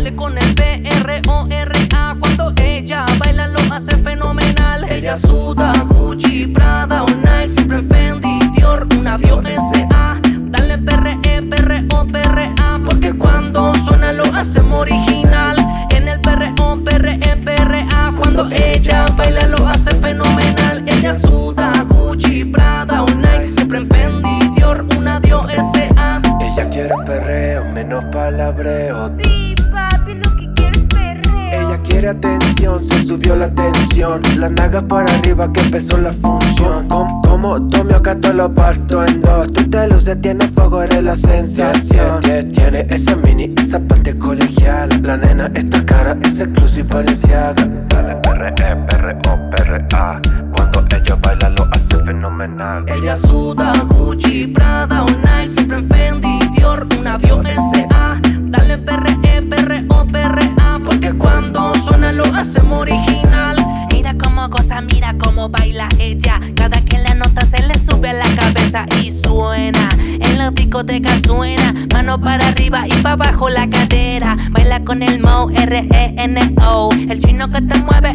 Dale con el Prora. Cuando ella baila lo hace fenomenal. Ella suda Gucci, Prada o Nike, siempre Fendi, Dior, una Dios S.A. Dale P.R.E. porque cuando suena lo hacemos original. En el P.R.A. cuando ella baila lo hace fenomenal. Ella suda Gucci, Prada o Nike, siempre Fendi, Dior, una Dios S.A. Ella quiere perreo, menos palabreo. Sí, papi, lo que quiero es perreo. Ella quiere atención, se subió la tensión. Las nalgas para arriba que empezó la función. Como Tomio acá todo lo parto en dos. Tú te luces, tienes fuego, eres la sensación. Tiene esa mini, esa parte colegial. La nena está cara, es exclusiva Valenciaga. Dale P.R.A. Cuando ella baila lo hace fenomenal. Ella suda Gucci, Prada o Nike, siempre Fendi, Dior, una Dios S.A. Dale P.R.A. porque cuando suena lo hacemos original. Mira cómo goza, mira cómo baila ella. Cada que la nota se le sube a la cabeza y suena. En la discoteca suena, mano para arriba y para abajo la cadera. Baila con el Mo, R.E.N.O. El chino que te mueve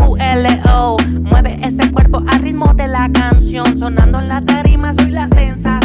S.Q.L.O. Mueve ese cuerpo al ritmo de la canción. Sonando en la tarima soy la sensación.